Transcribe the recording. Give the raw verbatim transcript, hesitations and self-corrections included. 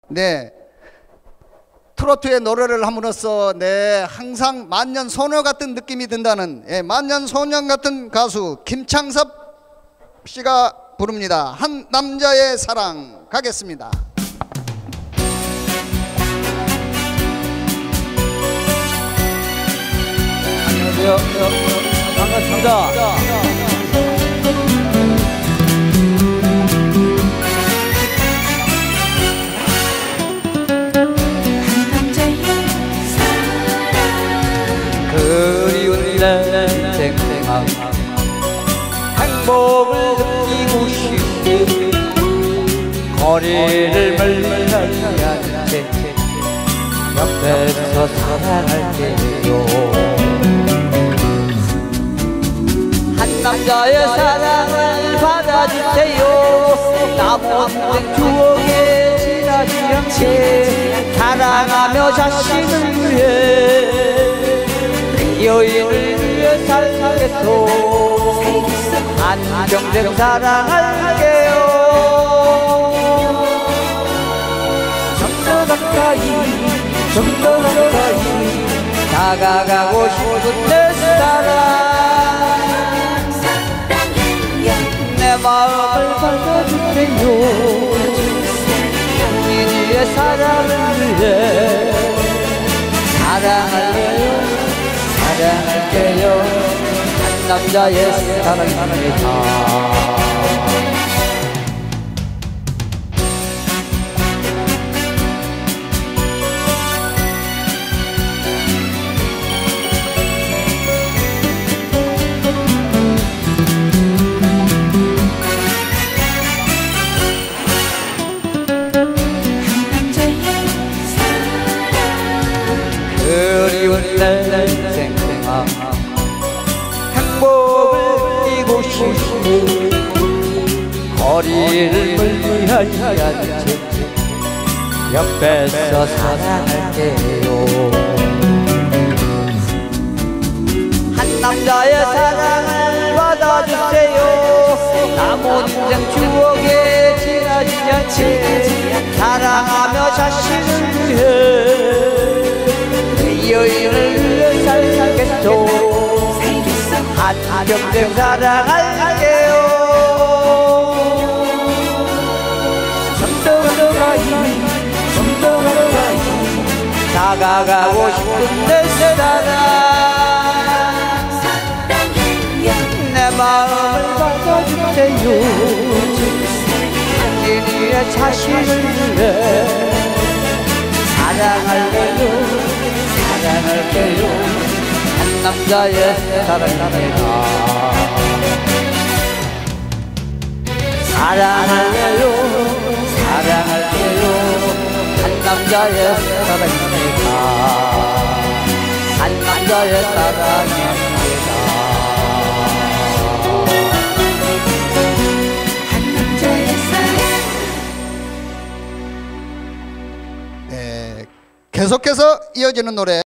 네, 트로트의 노래를 함으로써 네, 항상 만년 소녀 같은 느낌이 든다는 예, 만년 소년 같은 가수 김창섭 씨가 부릅니다. 한 남자의 사랑 가겠습니다. 안녕하세요. 반갑습니다. 그리운 내 생생함 행복을 느끼고 싶은 거리를 멀리하는 채 옆에서 사랑할게요. 한 남자의 사랑을 받아주세요. 나머지 추억에 지나지 않게 사랑하며 자신을 위해 여인을 위해 살겠소. 한평생 사랑할게요. 좀 더 가까이 좀 더 가까이 다가가고 싶은 내 사랑 내 마음을 받아주세요. 이니의 사랑을 위해 사랑할게요. 사랑할게요. 한 남자의 사랑입니다. 그리운 내 생생함 행복을 누리고 싶은 거리를 멀리하지 않은 채 옆에서 사랑할게요. 한 남자의 사랑을 받아주세요. 남은 인생 추억에 지나지 않게 사랑하며 자신을 위해 여인을 위해 살겠소. 한평생 사랑할게요. 좀 더 가까이 좀 더 가까이 다가가고 싶은 내 사랑 내 마음을 받아주세요. 당신의 자신을 위해 사랑할게요. 사랑할게요. 한 남자의 사랑입니다. 사랑할게요. 사랑할게요. 한 남자의 사랑입니다. 한 남자의 사랑입니다. 한 남자의 사랑. 네, 계속해서 이어지는 노래